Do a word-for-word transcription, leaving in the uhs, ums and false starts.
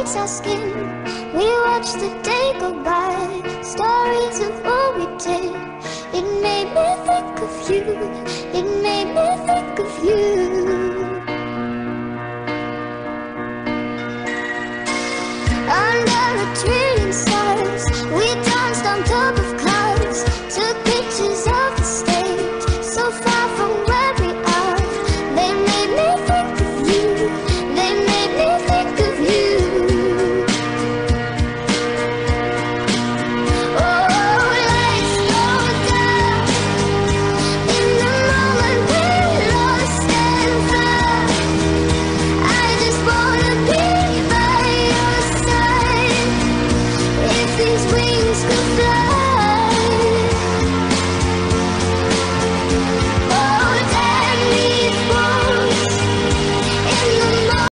makes our skin. We watch the day go by, stories of what we did. It made me think of you, it made me think of you. Under a tree